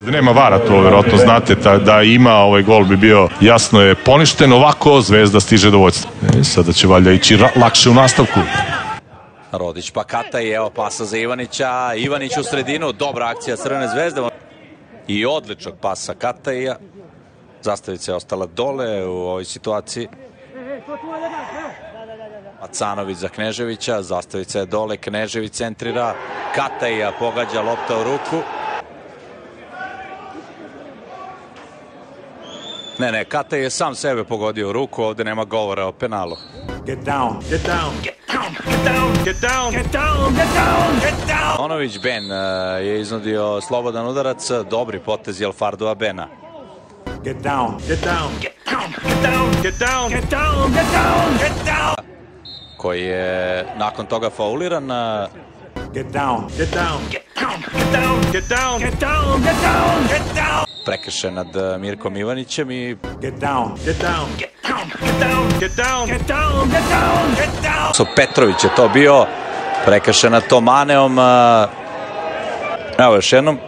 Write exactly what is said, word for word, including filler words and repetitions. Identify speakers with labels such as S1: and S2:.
S1: Nema vara, to vjerojatno znate, da ima ovaj gol bi bio jasno je poništen, ovako Zvezda stiže do vođstva. E, sada će valjda ići lakše u nastavku.
S2: Rodić pa Kata i evo pasa za Ivanića, Ivanić u sredinu, dobra akcija Crvene Zvezde i odličnog pasa Kataija. Zastavica je ostala dole u ovoj situaciji. Macanović za Kneževića, Zastavica je dole, Knežević centrira, Kataija pogađa lopta u ruku. Ne, ne, Kataj je sam sebe pogodio u ruku, ovde nema govora o penalu.
S3: Get down, get down, get down, get down, get down, get down, get down, get down.
S2: Onović Ben je iznudio slobodan udarac, dobri potez Jelfardova Bena.
S3: Get down, get down, get down, get down, get down, get down, get down, get down.
S2: Koji je nakon toga fauliran.
S3: Get down, get down, get down, get down, get down, get down, get down, get down.
S2: Prekršaj nad Mirkom Ivanićem i
S3: get down, get down, get down, get down, get down, get down, get down, get down.
S2: So Petrović je to bio, prekršaj nad Tomaneom. Evo još jednom.